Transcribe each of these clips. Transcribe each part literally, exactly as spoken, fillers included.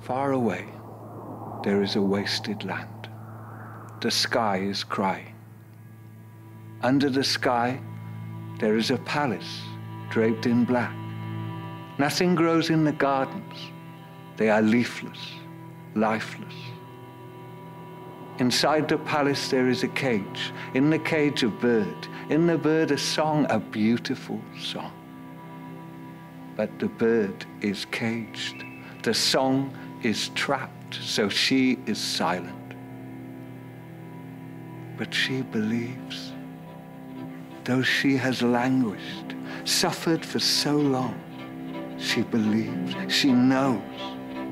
Far away, there is a wasted land. The sky is crying. Under the sky, there is a palace draped in black. Nothing grows in the gardens. They are leafless, lifeless. Inside the palace there is a cage. In the cage a bird. In the bird a song, a beautiful song. But the bird is caged. The song is trapped, so she is silent. But she believes. Though she has languished, suffered for so long, she believes, she knows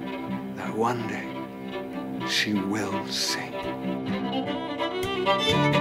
that one day she will sing.